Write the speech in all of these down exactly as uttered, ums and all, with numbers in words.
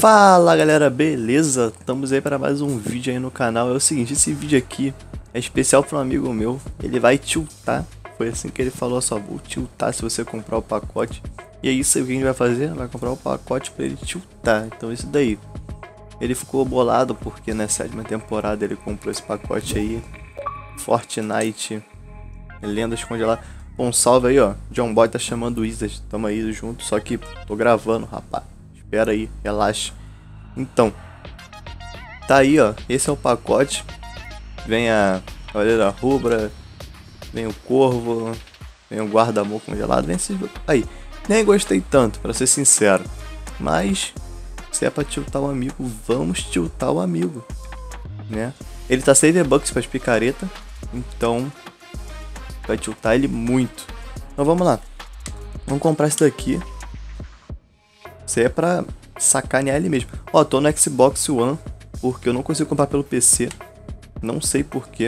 Fala galera, beleza? Estamos aí para mais um vídeo aí no canal. É o seguinte, esse vídeo aqui é especial para um amigo meu. Ele vai tiltar, foi assim que ele falou, só vou tiltar se você comprar o pacote. E é isso aí que a gente vai fazer, vai comprar o pacote para ele tiltar. Então isso daí. Ele ficou bolado porque na sétima temporada ele comprou esse pacote aí, Fortnite Lendas Congeladas. Bom, salve aí, ó. John Boy tá chamando o Wizard. Tamo aí junto, só que tô gravando, rapaz. Espera aí, relaxa. Então, tá aí, ó. Esse é o pacote. Vem a Cavaleira Rubra, vem o Corvo, vem o Guarda-Amor Congelado, vem esse... Aí, nem gostei tanto, pra ser sincero. Mas, se é pra tiltar o amigo, vamos tiltar o amigo, né? Ele tá sem V-Bucks pras picareta, então vai tiltar ele muito. Então vamos lá. Vamos comprar isso daqui. Isso aí é pra sacanear ele mesmo. Ó, tô no Xbox One, porque eu não consigo comprar pelo P C. Não sei porquê.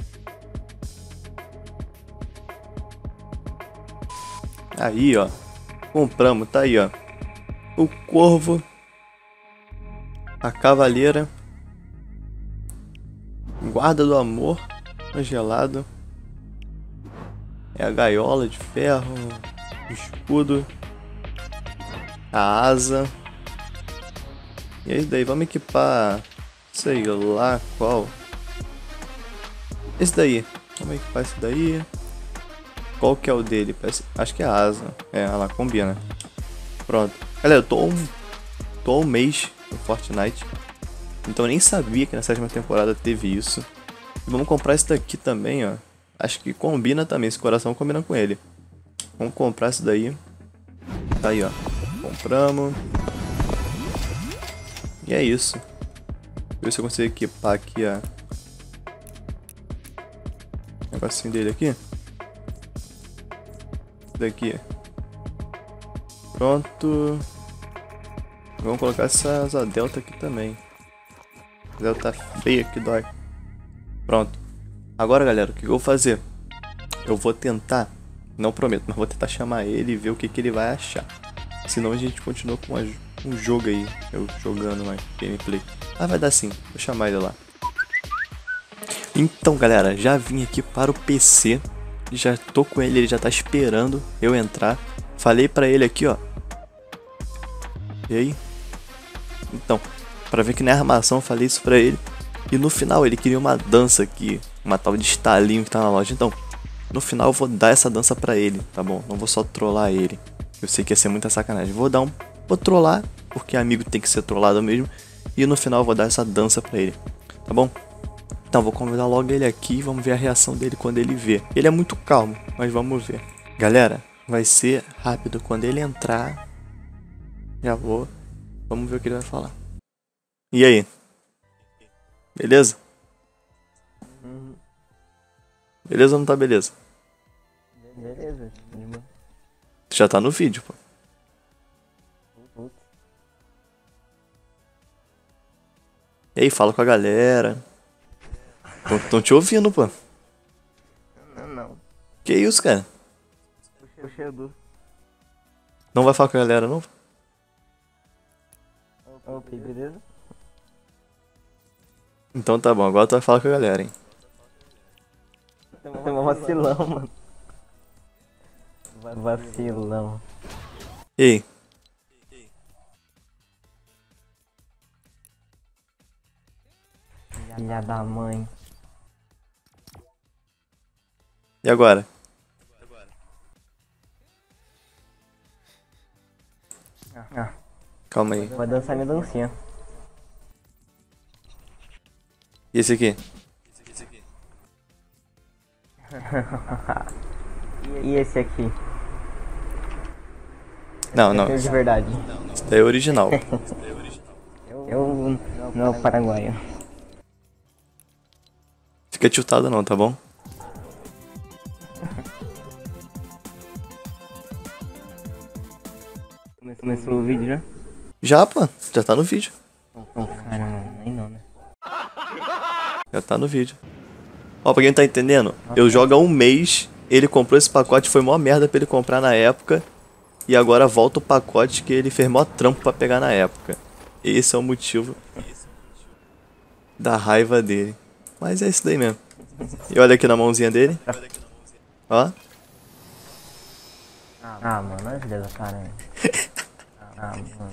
Aí, ó. Compramos, tá aí, ó. O Corvo. A Cavaleira. Guarda do Amor Congelado. É a Gaiola de Ferro. O Escudo. A asa. E aí daí, vamos equipar, sei lá qual. Esse daí, vamos equipar esse daí. Qual que é o dele? Parece... Acho que é a asa. É, ela combina. Pronto. Galera, eu tô um, tô um mês no Fortnite. Então eu nem sabia que na sétima temporada teve isso. E vamos comprar esse daqui também, ó. Acho que combina também, esse coração combina com ele. Vamos comprar esse daí. Tá aí, ó. Compramos. E é isso. Ver se eu consigo equipar aqui a... o negocinho dele aqui. Daqui. Pronto. Vamos colocar essa asa delta aqui também. Delta feia que dói. Pronto. Agora galera, o que eu vou fazer? Eu vou tentar, não prometo, mas vou tentar chamar ele e ver o que, que ele vai achar. Senão a gente continua com uma, um jogo aí, eu jogando mais gameplay. Ah, vai dar sim, vou chamar ele lá. Então galera, já vim aqui para o P C. Já tô com ele, ele já tá esperando eu entrar. Falei pra ele aqui, ó. E aí? Então, pra ver que não é armação, falei isso pra ele. E no final ele queria uma dança aqui, uma tal de estalinho que tá na loja. Então, no final eu vou dar essa dança pra ele, tá bom? Não vou só trollar ele. Eu sei que ia ser muita sacanagem. Vou dar um... Vou trollar, porque amigo tem que ser trollado mesmo. E no final eu vou dar essa dança pra ele, tá bom? Então vou convidar logo ele aqui e vamos ver a reação dele quando ele vê. Ele é muito calmo, mas vamos ver. Galera, vai ser rápido. Quando ele entrar, já vou. Vamos ver o que ele vai falar. E aí? Beleza? Beleza ou não tá beleza? Beleza. Tu já tá no vídeo, pô. E aí, fala com a galera. Tão te ouvindo, pô. Não, não. Que isso, cara? Puxa, Edu. Não vai falar com a galera, não? Ok, beleza? Então tá bom, agora tu vai falar com a galera, hein? Tem uma vacilão, mano. Vacilão. E aí? Filha da mãe. E agora? Ah, Calma aí. vai dançar minha dancinha. E esse aqui? E esse aqui? Não, não. Esse é de verdade. Isso daí é original. Eu não é o paraguaio. Fica tiltado não, tá bom? Começou o vídeo já? Já, pô. Já tá no vídeo. Não, caramba, nem não, né? Já tá no vídeo. Ó, pra quem não tá entendendo, eu jogo há um mês. Ele comprou esse pacote, foi mó merda pra ele comprar na época. E agora volta o pacote que ele fez mó trampo pra pegar na época. Esse é o motivo da raiva dele. Mas é isso daí mesmo. E olha aqui na mãozinha dele. Ó. Ah, mano, olha Deus, caramba. Ah, mano.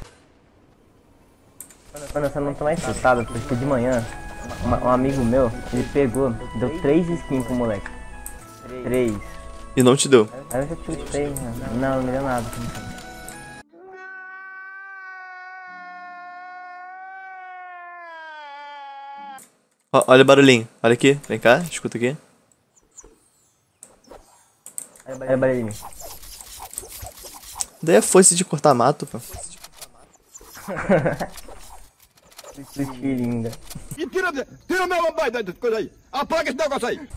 Quando você não tá mais assustado, porque de manhã, uma, um amigo meu, ele pegou, deu três skins pro moleque. Três. E não te deu. Aí eu já chutei, né? Não, não me deu nada. Ó, olha o barulhinho. Olha aqui. Vem cá. Escuta aqui. Olha o barulhinho. Daí é foice de cortar mato, pô. Que linda. E tira, tira meu lambai da coisa aí. Apaga esse negócio aí.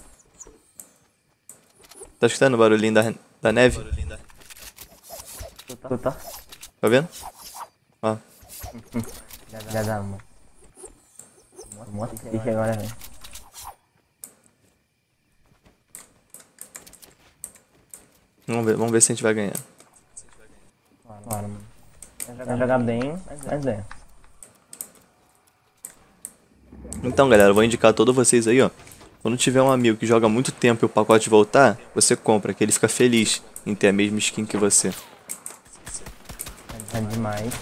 Tá escutando o barulhinho da, da neve? Escuta. Tá vendo? Ó. Já dá, mano. Mostra triste agora, velho. Vamos ver, vamos ver se a gente vai ganhar. Bora, mano. Vai jogar bem, mas é. Então, galera, eu vou indicar a todos vocês aí, ó. Quando tiver um amigo que joga muito tempo e o pacote voltar, você compra, que ele fica feliz em ter a mesma skin que você. É demais.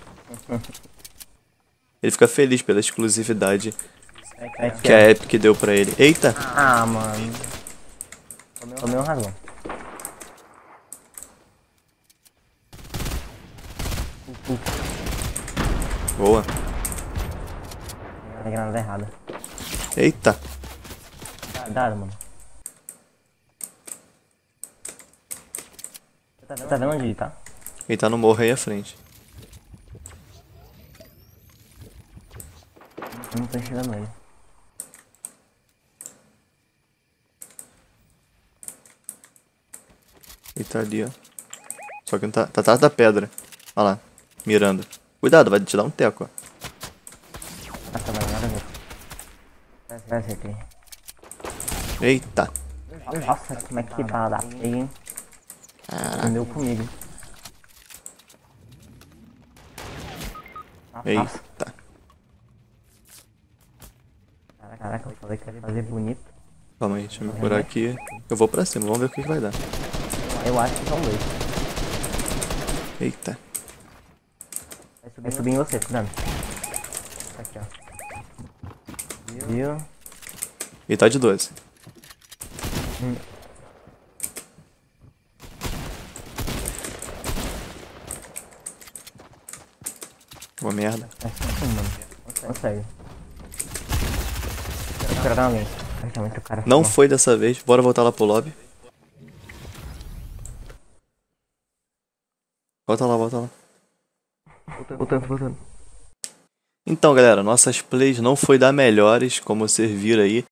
Ele fica feliz pela exclusividade É que a Epic deu pra ele. Eita! Ah, mano. Tomei um razão. Boa. A granada errada. Eita! Cuidado, mano. Você tá vendo onde ele tá? Ele tá no morro aí à frente. Eu não tô enxergando ele. Ele tá ali, ó. Só que não tá, tá atrás da pedra. Olha lá, mirando. Cuidado, vai te dar um teco, ó. Nossa, vai nada a ver. Vai acertei. Eita! Nossa, como é que bala da feia, hein? Comeu comigo. Nossa. Eita! Caraca, eu falei que ia fazer bonito. Calma aí, deixa eu me curar aqui. Eu vou pra cima, vamos ver o que, que vai dar. Eu acho que são dois. Eita! Vai subir em você, cuidado. Aqui, ó. Viu? Ele tá de doze. Hum. Boa merda. É assim, mano. Consegue. Eu quero dar alguém. Praticamente o cara. Não ficou- foi dessa vez, bora voltar lá pro lobby. Volta lá, volta lá. Voltando, voltando. Então, galera, nossas plays não foi da melhores, como vocês viram aí.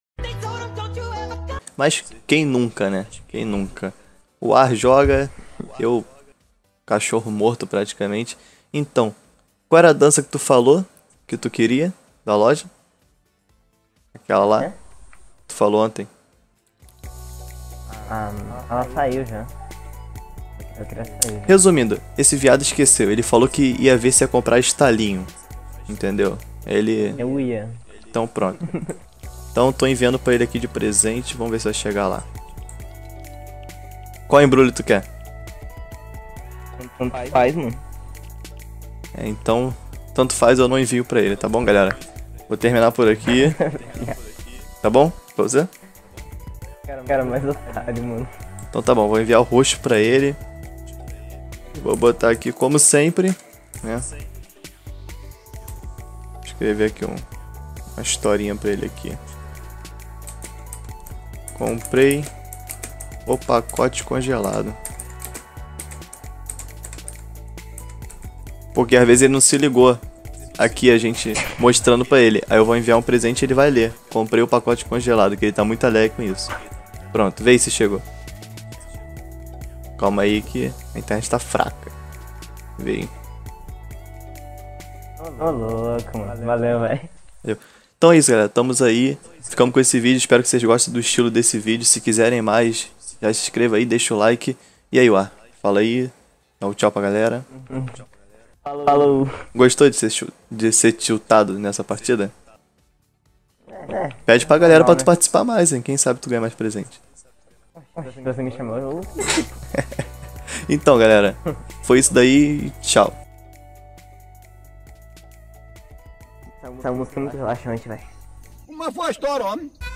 Mas quem nunca, né? Quem nunca? O Ar joga, eu... Cachorro morto praticamente. Então, qual era a dança que tu falou? Que tu queria? Da loja? Aquela lá? É? Tu falou ontem. Ah, ela saiu já. Eu queria sair. Resumindo, esse viado esqueceu. Ele falou que ia ver se ia comprar estalinho. Entendeu? Ele... Eu ia. Então pronto. Então tô enviando pra ele aqui de presente. Vamos ver se vai chegar lá. Qual embrulho tu quer? Tanto faz, mano. É, então, tanto faz, eu não envio pra ele, tá bom, galera? Vou terminar por aqui. Tá bom? Pra você? Cara, mais otário, mano. Então tá bom, vou enviar o roxo pra ele. Vou botar aqui como sempre, né? Escrever aqui um, uma historinha pra ele aqui. Comprei o pacote congelado. Porque às vezes ele não se ligou. Aqui a gente mostrando pra ele. Aí eu vou enviar um presente e ele vai ler. Comprei o pacote congelado, que ele tá muito alegre com isso. Pronto, vê aí se chegou. Calma aí que a internet tá fraca. Vê aí. Ô, louco, mano. Valeu, velho. Valeu. Então é isso, galera. Estamos aí. Ficamos com esse vídeo. Espero que vocês gostem do estilo desse vídeo. Se quiserem mais, já se inscreva aí, deixa o like. E aí, Uar, fala aí. Dá um tchau pra galera. Falou. Gostou de ser, chu- de ser tiltado nessa partida? É, Pede pra galera pra não, tu né? participar mais, hein? Quem sabe tu ganha mais presente. Se você me chamou, eu... Então, galera, foi isso daí e tchau. Essa música é muito relaxante, velho. Como foi a história, homem?